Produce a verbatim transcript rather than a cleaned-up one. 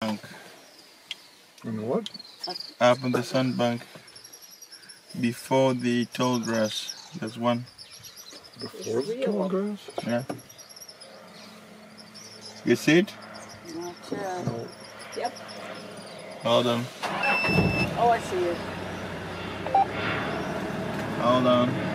Bank. In the what? Up on the sandbank. Before the tall grass. There's one. Before the tall grass? Yeah. You see it? Not yet. No. Yep. Hold on. Oh, I see it. Hold on.